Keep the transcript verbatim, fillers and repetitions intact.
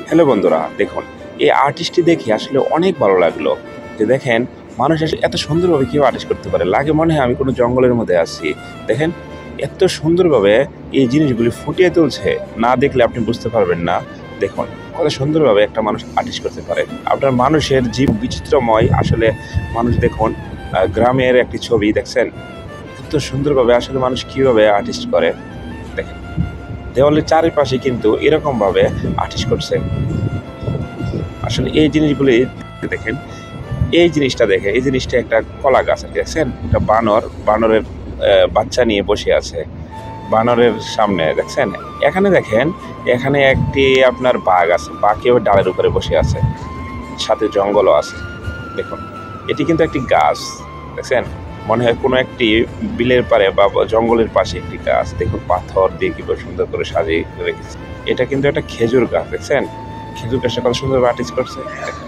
Hello বন্ধুরা, দেখুন এই আর্টিস্টটি দেখে আসলে অনেক ভালো লাগলো। যে দেখেন মানুষ আসলে এত সুন্দরভাবে কেউ আর্টিস্ট করতে পারে, লাগে মনে হয় আমি কোনো জঙ্গলের মধ্যে আছি। দেখেন এত সুন্দরভাবে এই জিনিসগুলি ফুটিয়ে তুলছে, না দেখলে আপনি বুঝতে পারবেন না। দেখুন কত সুন্দরভাবে একটা মানুষ আর্টিস্ট করতে পারে। আপনার মানুষের জীব বিচিত্রময় আসলে মানুষ। দেখুন আহ, গ্রামের একটি ছবি দেখছেন, এত সুন্দরভাবে আসলে মানুষ কিভাবে আর্টিস্ট করে। দেখেন দেওয়ালের চারিপাশে কিন্তু এরকম ভাবে আর্টিস্ট করছে। আসলে এই জিনিসগুলি দেখেন, এই জিনিসটা দেখে এই জিনিসটা একটা কলা গাছ আছে, দেখছেন একটা বানর বানরের আহ, বাচ্চা নিয়ে বসে আছে বানরের সামনে, দেখছেন। এখানে দেখেন, এখানে একটি আপনার বাঘ আছে, বাঘেও ডালের উপরে বসে আছে, সাথে জঙ্গলও আছে। দেখুন এটি কিন্তু একটি গাছ, দেখছেন, মনে হয় কোনো একটি বিলের পারে বা জঙ্গলের পাশে একটি গাছ। দেখুন পাথর দিয়ে কি সুন্দর করে সাজিয়ে রেখেছে। এটা কিন্তু একটা খেজুর গাছ, দেখছেন খেজুর গাছটা কত সুন্দর আর্টিস্ট করছে।